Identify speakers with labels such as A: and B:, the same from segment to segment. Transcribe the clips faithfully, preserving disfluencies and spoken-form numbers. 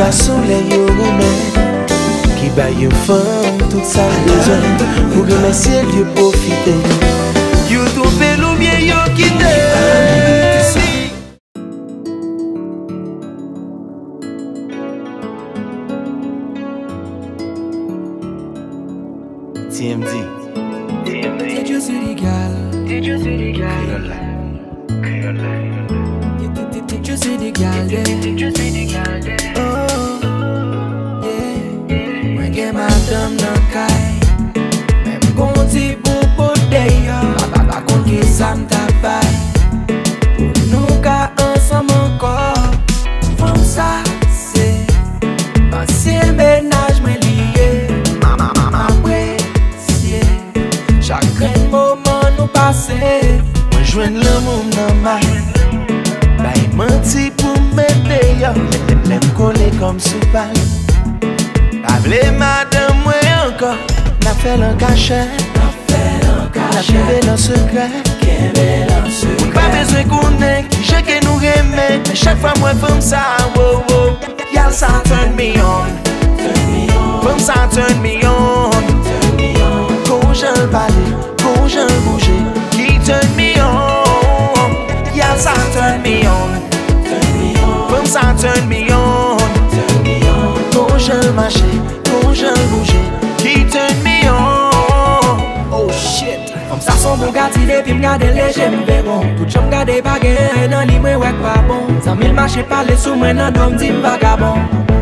A: garçon les yo remède qui baille femme toute sa besoin pour remercier Dieu profiter. Yo trompé ou bien yo quitté. T M D.
B: Did you see the girl? Did you see the girl? Did, did you see the girl there? Did you see the girl there? Oh, yeah. When get my dumb no kai, même conti pour poder yo. Baba kon ki sam tabay. Nous ka ensemble encore. Font ça c'est ancien ménage me lié. Mama mama apprécié. Chaque moment nous passer.
A: Moi joindre l'amour dans ma Bay menti pour m'aider yo. L'aime coller comme soupal. Appelez madame moi encore. N'a fait le cachet. N'a privé dans secret. Pas besoin qu'on ait qui j'ai que nous remet. Mais chaque fois moi femme ça wow wow. Y'all ça turn me on. Femme ça turn me on. Quand je parle, quand je bouge, qui turn me on. Y'all ça turn me on. Femme ça turn me on. Quand je marche, quand je bouge, qui turn me on.
B: Oh shit. Comme ça son Bugatti depuis m'gade léger m'veron. Tout j'aime gade bagay nan li mwen wèk pa bon. San mil marché parler sous moi nan dom di m'vagabond.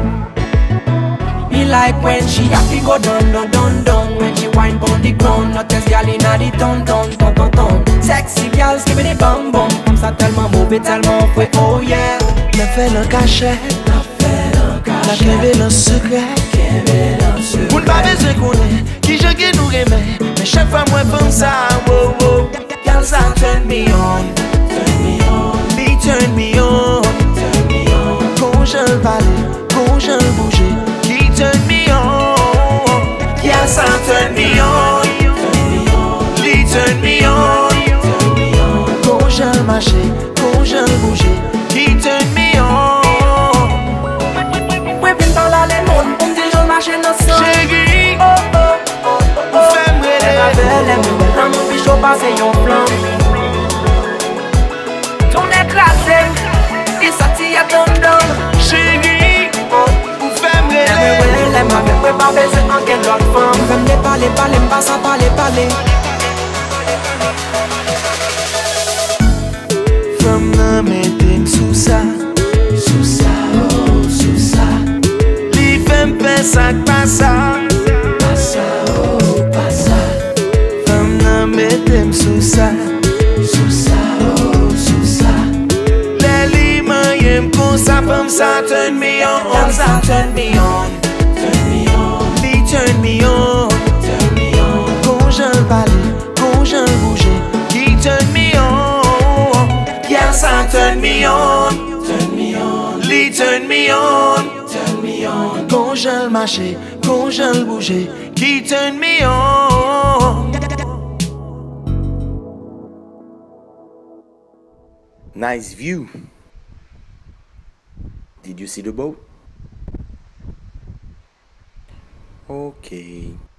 B: Me like when she happy go down, down, down, down. When she whine pon the ground, not test gal inna the town, town, town, town, town. Sexy gal, give me the bang bang. Comme ça tellement mauvais, tellement fouet, oh yeah.
A: N'a fait le cachet. N'a privé le secret. Pour ne pas besoin qu'on ait qui je que nous remet. Mais chaque fois moi femme ça wow wow. Y'all ça turn me on. He turn me on. Quand je parle, quand je bouge, qui turn me on. Y'all ça turn me on. He turn me on. Quand je marche, quand je bouge, qui turn me on.
B: Mwen vin par la le moun, pou m'di joun marche nan san.
A: Chérie,
B: Oh oh oh oh oh.
A: femme
B: Lè
A: relè.
B: ma belle, lè mwen belle, nan moun bichou pase yon plan. Ton écrasé, et ça t'y a don don.
A: Chérie, ou femme
B: Lè mwen
A: relè.
B: belle, lè ma belle, mwen pa beze an ken lot fam. Fem de pale pale, m'pa sa pale pale.
A: Femme nan metem sous ça. Sous ça, oh, sous ça. Li femme fait ça pas ça. Pas ça, oh, pas ça. Femme nan metem sous ça. Sous ça, oh, sous ça. Les li mayem kon sa femme ça turn me on. Femme ça turn me on. Turn me on. Li turn me on. Turn me on. Quand je parle, quand je bouge, qui turn me on. Yeah, ça turn me on. Turn me on. Li turn me on. Turn me on. Quand je marche, quand je bouge, qui turn me on. Nice view. Did you see the boat? Okay.